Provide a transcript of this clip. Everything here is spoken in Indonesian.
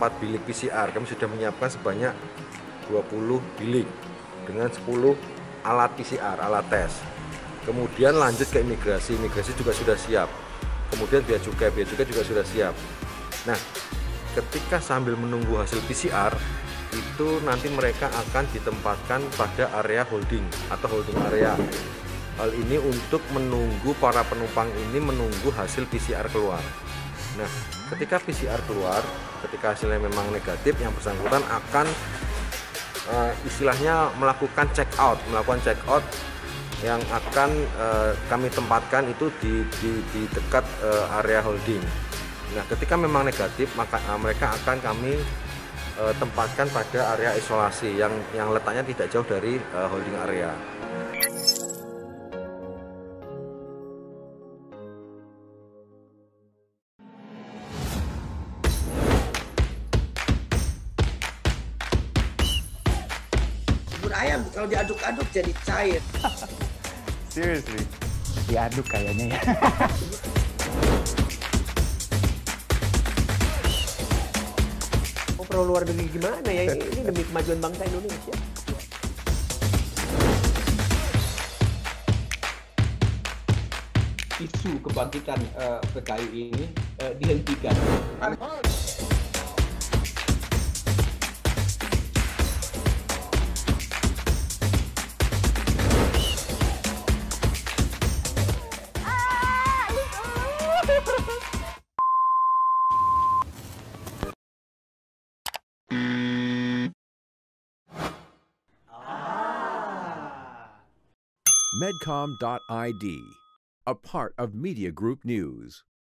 tempat bilik PCR. Kami sudah menyiapkan sebanyak 20 bilik dengan 10 alat PCR, alat tes. Kemudian lanjut ke imigrasi juga sudah siap. Kemudian bea cukai juga sudah siap. Nah, ketika sambil menunggu hasil PCR, itu nanti mereka akan ditempatkan pada area holding atau holding area. Hal ini untuk menunggu para penumpang ini menunggu hasil PCR keluar. Nah, ketika PCR keluar, ketika hasilnya memang negatif, yang bersangkutan akan istilahnya melakukan check out yang akan kami tempatkan itu di dekat area holding. Nah, ketika memang negatif, maka mereka akan kami tempatkan pada area isolasi yang letaknya tidak jauh dari holding area. Bubur ayam kalau diaduk-aduk jadi cair. Seriously? Diaduk kayaknya ya. Perlu luar negeri gimana ya? Ini demi kemajuan bangsa Indonesia. Isu kebangkitan PKI ini dihentikan. Medcom.id, a part of Media Group News.